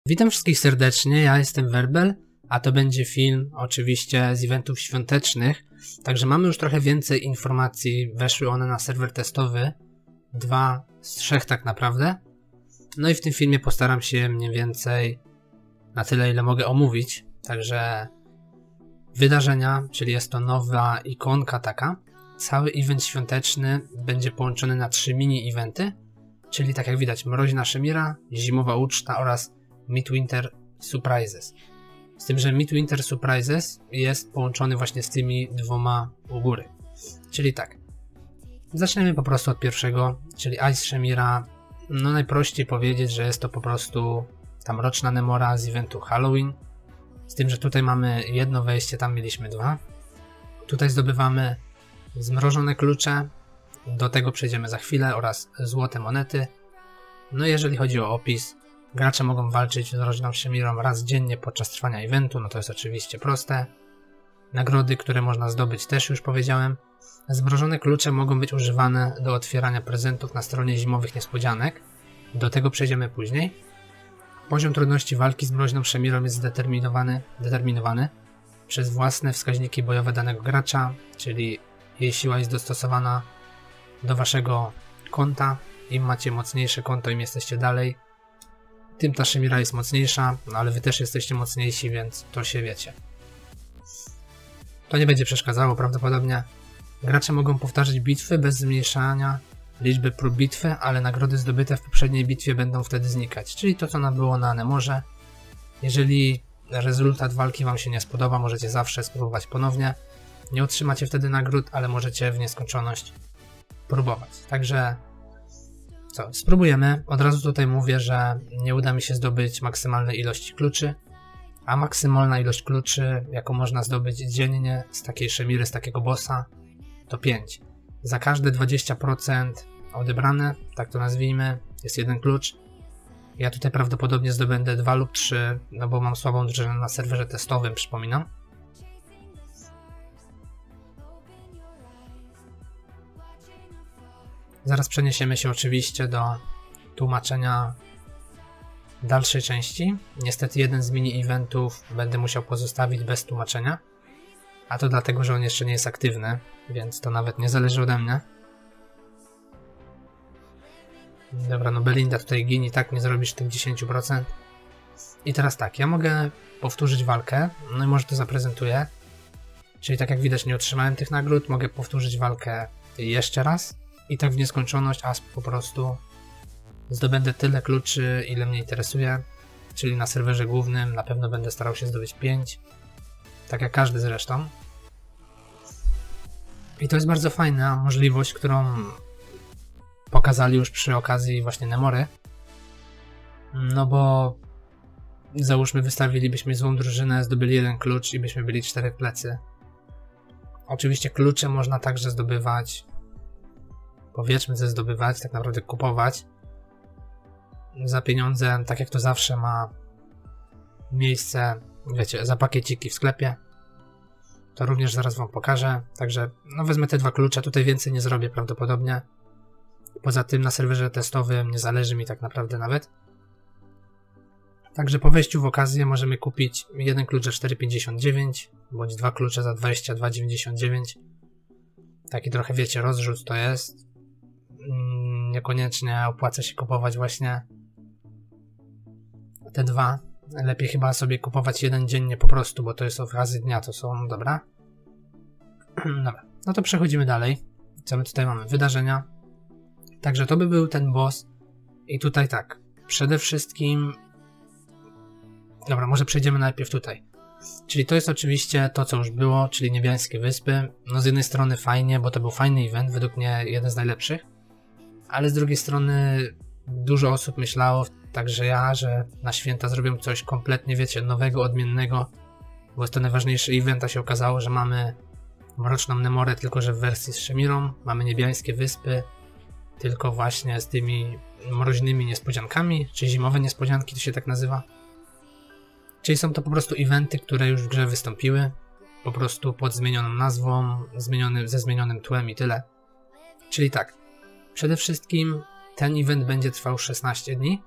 Witam wszystkich serdecznie, ja jestem Werbel, a to będzie film oczywiście z eventów świątecznych, także mamy już trochę więcej informacji, weszły one na serwer testowy, 2 z 3 tak naprawdę. No i w tym filmie postaram się mniej więcej na tyle, ile mogę omówić, także wydarzenia, czyli jest to nowa ikonka taka. Cały event świąteczny będzie połączony na 3 mini-eventy, czyli tak jak widać Mroźna Szemira, Zimowa Uczta oraz Midwinter Surprises. Z tym, że Midwinter Surprises jest połączony właśnie z tymi 2 u góry. Czyli tak, zaczniemy po prostu od pierwszego, czyli Ice Szemira. No najprościej powiedzieć, że jest to po prostu ta Mroczna Nemora z eventu Halloween. Z tym, że tutaj mamy jedno wejście, tam mieliśmy 2. Tutaj zdobywamy zmrożone klucze, do tego przejdziemy za chwilę, oraz złote monety. No jeżeli chodzi o opis, gracze mogą walczyć z Mroźną Szemirą raz dziennie podczas trwania eventu, no to jest oczywiście proste. Nagrody, które można zdobyć, też już powiedziałem. Zmrożone klucze mogą być używane do otwierania prezentów na stronie Zimowych Niespodzianek. Do tego przejdziemy później. Poziom trudności walki z Mroźną Szemirą jest determinowany przez własne wskaźniki bojowe danego gracza, czyli jej siła jest dostosowana do waszego konta. Im macie mocniejsze konto, im jesteście dalej, tym ta Szemira jest mocniejsza, no ale wy też jesteście mocniejsi, więc to się wiecie. To nie będzie przeszkadzało prawdopodobnie. Gracze mogą powtarzać bitwy bez zmniejszania liczby prób bitwy, ale nagrody zdobyte w poprzedniej bitwie będą wtedy znikać, czyli to, co było na Nemorze. Jeżeli rezultat walki wam się nie spodoba, możecie zawsze spróbować ponownie. Nie otrzymacie wtedy nagród, ale możecie w nieskończoność próbować. Także co, spróbujemy. Od razu tutaj mówię, że nie uda mi się zdobyć maksymalnej ilości kluczy, a maksymalna ilość kluczy, jaką można zdobyć dziennie z takiej Szemiry, z takiego bossa, to 5. Za każde 20% odebrane, tak to nazwijmy, jest 1 klucz. Ja tutaj prawdopodobnie zdobędę 2 lub 3, no bo mam słabą drużynę na serwerze testowym, przypominam. Zaraz przeniesiemy się oczywiście do tłumaczenia dalszej części. Niestety jeden z mini-eventów będę musiał pozostawić bez tłumaczenia, a to dlatego, że on jeszcze nie jest aktywny, więc to nawet nie zależy ode mnie. Dobra, no Belinda tutaj ginie, tak nie zrobisz tych 10%. I teraz tak, ja mogę powtórzyć walkę, no i może to zaprezentuję. Czyli tak jak widać, nie otrzymałem tych nagród, mogę powtórzyć walkę jeszcze raz. I tak w nieskończoność, aż po prostu zdobędę tyle kluczy, ile mnie interesuje. Czyli na serwerze głównym na pewno będę starał się zdobyć 5. Tak jak każdy zresztą. I to jest bardzo fajna możliwość, którą pokazali już przy okazji właśnie Nemory. No bo załóżmy, wystawilibyśmy złą drużynę, zdobyli 1 klucz i byśmy byli 4 w plecy. Oczywiście klucze można także zdobywać, powiedzmy, że zdobywać, tak naprawdę kupować za pieniądze, tak jak to zawsze ma miejsce, wiecie, za pakieciki w sklepie. To również zaraz wam pokażę, także no wezmę te 2 klucze, tutaj więcej nie zrobię prawdopodobnie. Poza tym na serwerze testowym nie zależy mi tak naprawdę nawet. Także po wejściu w okazję możemy kupić 1 klucz za 4,59 bądź 2 klucze za 22,99. Taki trochę, wiecie, rozrzut to jest. Niekoniecznie opłaca się kupować właśnie te 2. Lepiej chyba sobie kupować 1 dziennie po prostu, bo to jest okazji dnia, to są, dobra. Dobra, no to przechodzimy dalej. Co my tutaj mamy? Wydarzenia. Także to by był ten boss. I tutaj tak, przede wszystkim... Dobra, może przejdziemy najpierw tutaj. Czyli to jest oczywiście to, co już było, czyli Niebiańskie Wyspy. No z jednej strony fajnie, bo to był fajny event, według mnie jeden z najlepszych. Ale z drugiej strony dużo osób myślało, także ja, że na święta zrobią coś kompletnie, wiecie, nowego, odmiennego, bo jest to najważniejszy event, a się okazało, że mamy Mroczną Nemorę, tylko że w wersji z Szemirą, mamy Niebiańskie Wyspy, tylko właśnie z tymi mroźnymi niespodziankami, czy zimowe niespodzianki, to się tak nazywa. Czyli są to po prostu eventy, które już w grze wystąpiły, po prostu pod zmienioną nazwą, ze zmienionym tłem i tyle. Czyli tak, przede wszystkim ten event będzie trwał 16 dni,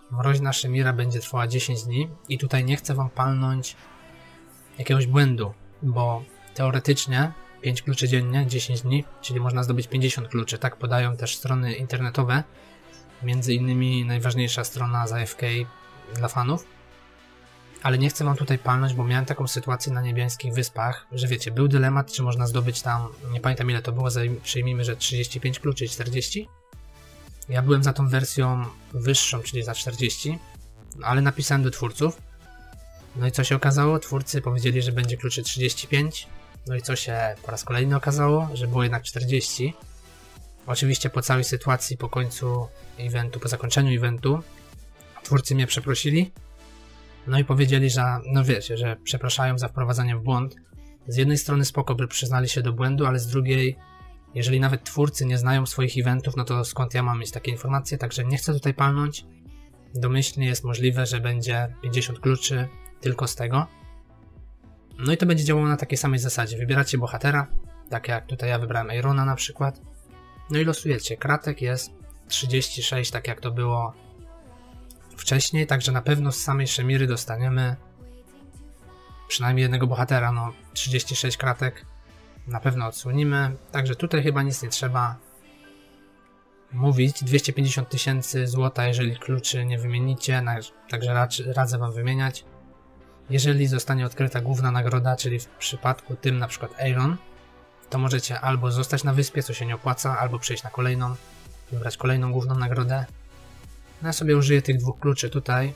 Mroźna Szymira będzie trwała 10 dni i tutaj nie chcę wam palnąć jakiegoś błędu, bo teoretycznie 5 kluczy dziennie, 10 dni, czyli można zdobyć 50 kluczy. Tak podają też strony internetowe, między innymi najważniejsza strona z AFK dla fanów. Ale nie chcę wam tutaj palnąć, bo miałem taką sytuację na Niebiańskich Wyspach, że wiecie, był dylemat, czy można zdobyć tam, nie pamiętam ile to było, przyjmijmy, że 35 kluczy i 40. Ja byłem za tą wersją wyższą, czyli za 40, ale napisałem do twórców. No i co się okazało? Twórcy powiedzieli, że będzie kluczy 35. No i co się po raz kolejny okazało? Że było jednak 40. Oczywiście po całej sytuacji, po końcu eventu, po zakończeniu eventu, twórcy mnie przeprosili. No i powiedzieli, że no wiecie, że przepraszają za wprowadzanie w błąd. Z jednej strony spoko, by przyznali się do błędu, ale z drugiej, jeżeli nawet twórcy nie znają swoich eventów, no to skąd ja mam mieć takie informacje? Także nie chcę tutaj palnąć. Domyślnie jest możliwe, że będzie 50 kluczy tylko z tego. No i to będzie działało na takiej samej zasadzie. Wybieracie bohatera, tak jak tutaj ja wybrałem Aerona na przykład. No i losujecie. Kratek jest 36, tak jak to było wcześniej, także na pewno z samej Szymiry dostaniemy przynajmniej jednego bohatera, no 36 kratek na pewno odsłonimy, także tutaj chyba nic nie trzeba mówić. 250 000 złota, jeżeli kluczy nie wymienicie, także radzę wam wymieniać. Jeżeli zostanie odkryta główna nagroda, czyli w przypadku tym na przykład Aeron, to możecie albo zostać na wyspie, co się nie opłaca, albo przejść na kolejną, wybrać kolejną główną nagrodę. No ja sobie użyję tych dwóch kluczy tutaj.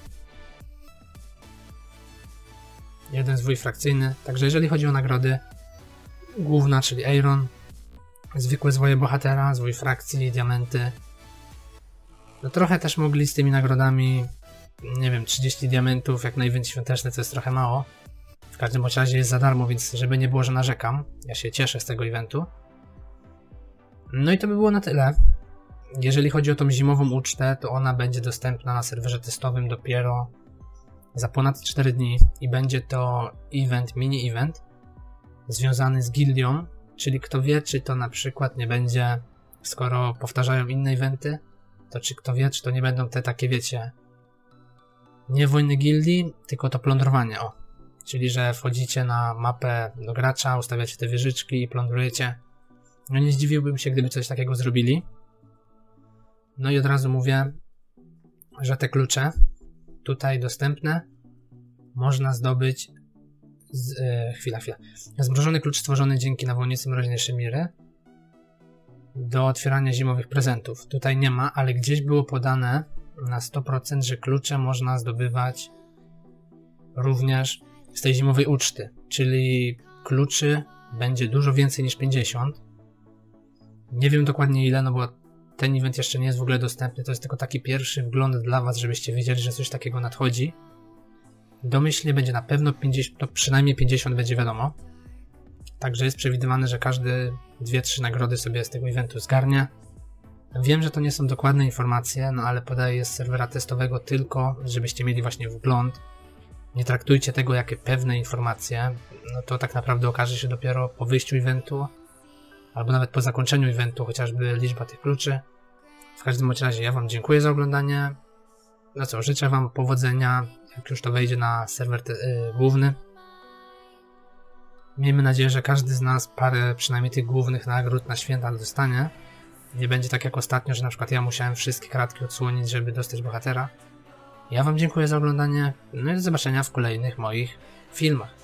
Jeden zwój frakcyjny. Także jeżeli chodzi o nagrody, główna, czyli Aeron, zwykłe zwoje bohatera, zwój frakcji, diamenty. No trochę też mogli z tymi nagrodami, nie wiem, 30 diamentów, jak na event świąteczny, to jest trochę mało. W każdym razie jest za darmo, więc żeby nie było, że narzekam. Ja się cieszę z tego eventu. No i to by było na tyle. Jeżeli chodzi o tą zimową ucztę, to ona będzie dostępna na serwerze testowym dopiero za ponad 4 dni i będzie to event, mini-event związany z gildią, czyli kto wie, czy to na przykład nie będzie, skoro powtarzają inne eventy, to czy kto wie, czy to nie będą te takie, wiecie, nie wojny gildii, tylko to plądrowanie, o. Czyli, że wchodzicie na mapę do gracza, ustawiacie te wieżyczki i plądrujecie. No nie zdziwiłbym się, gdyby coś takiego zrobili. No i od razu mówię, że te klucze tutaj dostępne można zdobyć chwila. Zmrożony klucz stworzony dzięki nawolnicy Mroźnej Szymiry do otwierania zimowych prezentów. Tutaj nie ma, ale gdzieś było podane na 100%, że klucze można zdobywać również z tej zimowej uczty, czyli kluczy będzie dużo więcej niż 50. Nie wiem dokładnie ile, no bo ten event jeszcze nie jest w ogóle dostępny, to jest tylko taki pierwszy wgląd dla was, żebyście wiedzieli, że coś takiego nadchodzi. Domyślnie będzie na pewno 50, to przynajmniej 50 będzie wiadomo. Także jest przewidywane, że każdy 2-3 nagrody sobie z tego eventu zgarnie. Wiem, że to nie są dokładne informacje, no ale podaję je z serwera testowego tylko, żebyście mieli właśnie wgląd. Nie traktujcie tego jako pewne informacje, no to tak naprawdę okaże się dopiero po wyjściu eventu, albo nawet po zakończeniu eventu, chociażby liczba tych kluczy. W każdym razie ja wam dziękuję za oglądanie. No co, życzę wam powodzenia, jak już to wejdzie na serwer główny. Miejmy nadzieję, że każdy z nas parę przynajmniej tych głównych nagród na święta dostanie. Nie będzie tak jak ostatnio, że na przykład ja musiałem wszystkie kratki odsłonić, żeby dostać bohatera. Ja wam dziękuję za oglądanie, no i do zobaczenia w kolejnych moich filmach.